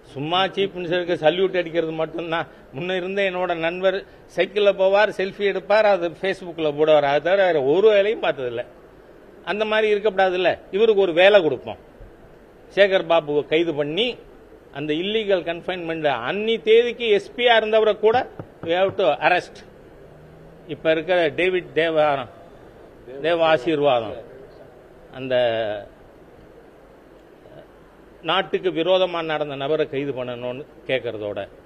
சும்மா chief மினிஸ்டருக்கு salute அடிக்கிறது மட்டும்தான். முன்ன இருந்த என்னோட நண்பர் சைக்கிளில் போவார், செல்ஃபி எடுப்பார், அது ஃபேஸ்புக்கில் போடுவார். அதை தவிர வேறு ஒரு வேலையும் பார்த்ததில்லை. அந்த மாதிரி இருக்கக்கூடாதுல்ல. இவருக்கு ஒரு வேலை கொடுப்போம். சேகர் பாபுவை கைது பண்ணி அந்த இல்லீகல் கன்ஃபைன்மெண்ட் அன்னி தேதிக்கு எஸ்பியா இருந்தவரை கூட we have to arrest. இப்ப இருக்கிற டேவிட் தேவ ஆசீர்வாதம் அந்த நாட்டுக்கு விரோதமா நடந்த நபரை கைது பண்ணணும்னு கேட்கறதோட